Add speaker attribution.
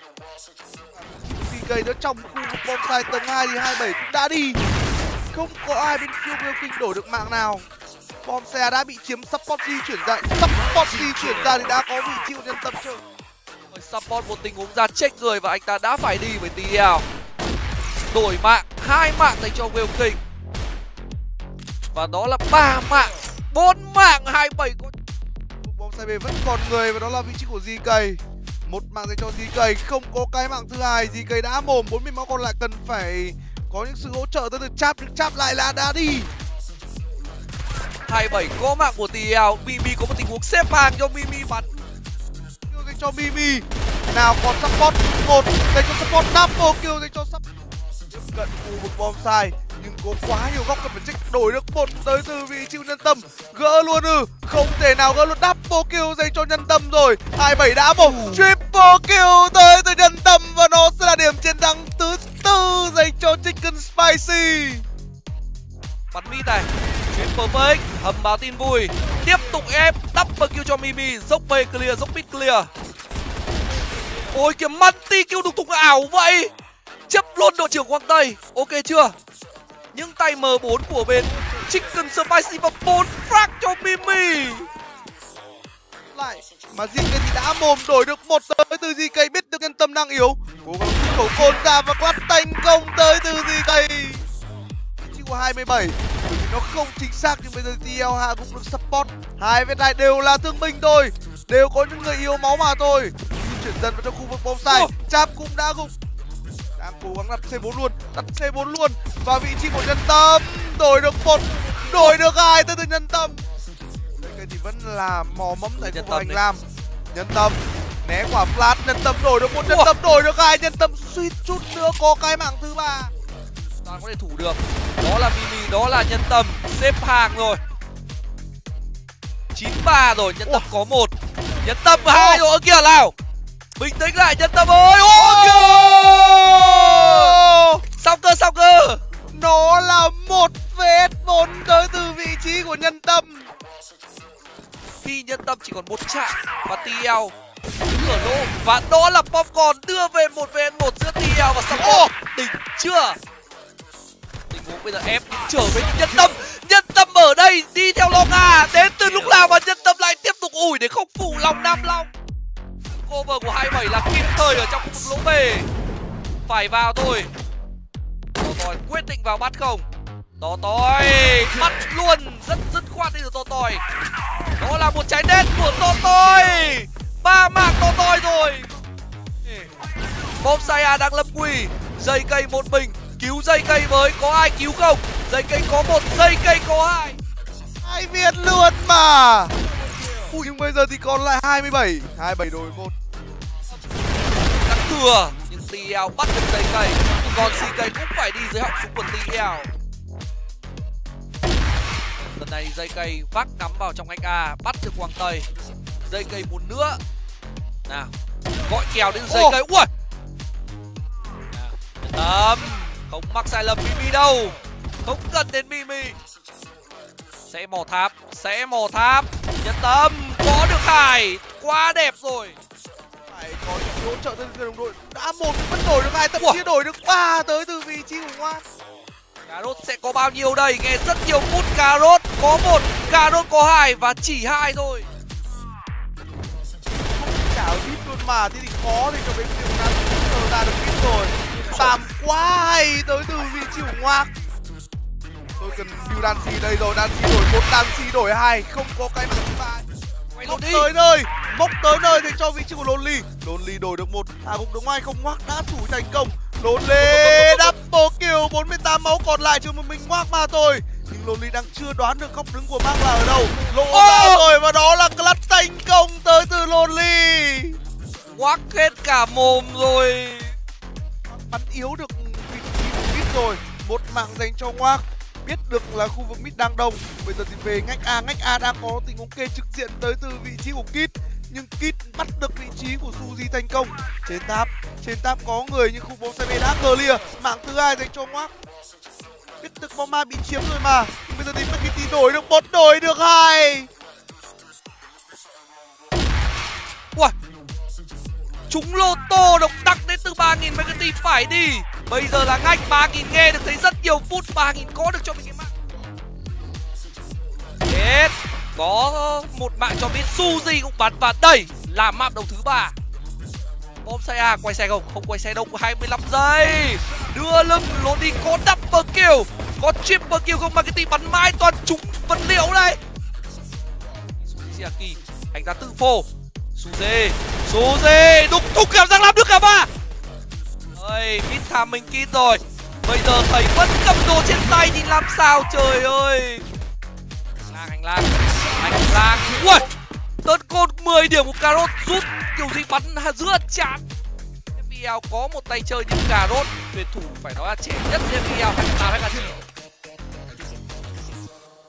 Speaker 1: GK nữa trong khu vực bonsai tầng 2 thì 27 cũng đã đi. Không có ai bên phía Welking đổi được mạng nào. Bonsai đã bị chiếm, support di chuyển ra. Support di chuyển ra thì đã có vị trí của nhân tâm chơi.
Speaker 2: Support một tình huống ra chết người và anh ta đã phải đi với TL. Đổi mạng, 2 mạng dành cho Welking. Và đó là 3 mạng, 4 mạng, 27 có.
Speaker 1: Bonsai B vẫn còn người và đó là vị trí của GK. Một mạng dành cho GK, không có cái mạng thứ hai. GK đã mồm, 40 máu còn lại cần phải có những sự hỗ trợ tới từ Chap, nhưng Chap lại là đã đi.
Speaker 2: 27 có mạng của TL. Mimi có một tình huống xếp hàng cho Mimi bắn.
Speaker 1: Dành cho Mimi. Nào còn support 1 dành cho support, double kill dành cho support. Tiếp cận khu vực bonsai nhưng có quá nhiều góc cần phải check. Đổi được một tới từ vị trí nhân tâm, gỡ luôn không thể nào gỡ luôn. Double kill dành cho nhân tâm rồi. 27 đã một triple kill tới từ nhân tâm và nó sẽ là điểm chiến thắng thứ 4 dành cho Chicken Spicy.
Speaker 2: Bắn mid này, chuyến perfect, hầm báo tin vui, tiếp tục ép double kill cho Mimi, dốc về clear, dốc mid clear. Ôi kìa, multi kill đục thùng ảo vậy, chấp luôn đội trưởng Quang Tây, ok chưa? Những tay M4 của bên Chicken Spicy và 4 frag cho Mimi.
Speaker 1: Lại mà GK thì đã mồm, đổi được một tới từ GK, biết được nhân tâm đang yếu, cố gắng khẩu côn ra và quát thành công tới từ GK. Vị trí của 27 bởi vì nó không chính xác, nhưng bây giờ TL cũng được support. Hai bên này đều là thương binh thôi, đều có những người yếu máu mà thôi. Chuyển dần vào trong khu vực bonsai. Chap cũng đã gục, đang cố gắng đặt C4 luôn, đặt C4 luôn. Và vị trí của nhân tâm, đổi được một, đổi được 2 tới từ nhân tâm. Đây thì vẫn là mò mẫm tại khu vực hành lam. Nhân tâm né quả flash, nhân tâm đổi được một, nhân tâm đổi được 2, nhân tâm suýt chút nữa có cái mạng thứ 3.
Speaker 2: Ta có thể thủ được. Đó là Mimi, đó là nhân tâm, xếp hàng rồi. 93 rồi, nhân tâm có 1. Nhân tâm 2 rồi, kìa nào. Bình tĩnh lại nhân tâm ơi. Sao cơ.
Speaker 1: Nó là 1 vs4 tới từ vị trí của nhân tâm.
Speaker 2: Khi nhân tâm chỉ còn 1 chạm và TL cửa lỗ, và đó là Popcorn đưa về 1 vs 1 giữa TL và support. Đỉnh chưa? Tình huống bây giờ ép trở về nhân tâm ở đây đi theo Longa. Đến từ lúc nào mà nhân tâm lại tiếp tục ủi để không phủ lòng Nam Long. Cover của 27 là kịp thời ở trong khu vực lỗ bề, phải vào thôi. Tỏi quyết định vào bắt không? Tỏi bắt luôn, rất dứt khoát đi từ Tỏi. Đó là một trái đen của Tỏi. 3 mạng Tỏi rồi. Bonsai đang lâm nguy, dây cây một mình, cứu dây cây với, có ai cứu không? Dây cây có 1, dây cây có 2.
Speaker 1: 2 viên luôn mà. Nhưng bây giờ thì còn lại 27 đổi 1.
Speaker 2: Cắt thừa, nhưng TL bắt được dây cây. Còn CK cũng phải đi dưới họng súng của TL. Lần này dây cây vác nắm vào trong anh A, bắt được Quang Tây. Dây cây một nữa. Nào, gọi kèo đến dây cây. Ui! Yên tâm, không mắc sai lầm Mimi đâu. Không cần đến Mimi. Sẽ mò tháp. Yên tâm, có được Hải, quá đẹp rồi.
Speaker 1: Phải có những hỗ trợ từ đồng đội. Đã một vẫn đổi được 2, thậm chí đổi được 3 tới từ vị trí của Ngoan.
Speaker 2: Cà rốt sẽ có bao nhiêu đây? Nghe rất nhiều phút. Cà rốt có 1, cà rốt có 2 và chỉ 2 thôi.
Speaker 1: Không chảo đít luôn mà, thế thì khó thì cho bên phía Ngoan cũng ra được đít rồi. Làm quá hay tới từ vị trí của Ngoan. Tôi cần build Dancy đây rồi, Dancy đổi 1, Dancy đổi 2, không có cái mạng thứ 3. Mốc tới nơi thì cho vị trí của Lonely đổi được 1, gục được ngoài không. Ngoác đã thủ thành công. Lonely double kill, 48 máu còn lại chưa một mình Ngoác mà thôi. Nhưng Lonely đang chưa đoán được góc đứng của Mang là ở đâu. Lộ ra rồi và đó là clutch thành công tới từ Lonely.
Speaker 2: Ngoác hết cả mồm rồi.
Speaker 1: Bắn yếu được vị trí của mid rồi. Một mạng dành cho Ngoác. Biết được là khu vực mid đang đông. Bây giờ thì về ngách A đang có tình huống kê trực diện tới từ vị trí của Kit. Nhưng Kit bắt được vị trí của Suzy thành công. Trên tháp có người nhưng khu bóng CB đã clear. Mạng thứ 2 dành cho Ngoác. Biết được Mama bị chiếm rồi mà. Nhưng bây giờ thì Kitty đổi được 1, đổi được 2.
Speaker 2: Ui, Chúng lô tô độc đắc đến từ 3.000 Megati phải đi. Bây giờ là ngách 3.000 nghe được thấy rất nhiều phút. 3.000 có được cho mình cái mạng. Hết. Có một mạng cho biết Suzy cũng bắn và đây là map đầu thứ 3. Bom xe A quay xe không? Không quay xe đâu, 25 giây. Đưa lưng lộn đi, có double kill, có triple kill không? Marketing bắn mãi toàn trúng vật liệu này. Suzy hành ra tự phô. Suzy đục thục cảm giác làm được cả ba. Ơi, mid tham mình kín rồi. Bây giờ thầy vẫn cầm đồ trên tay thì làm sao trời ơi. Hành lang. Ui, tấn côn 10 điểm của Carrot rút kiểu gì bắn giữa chán. FPL có một tay chơi như Carrot, tuyển thủ phải nói là trẻ nhất FPL 2008-2009.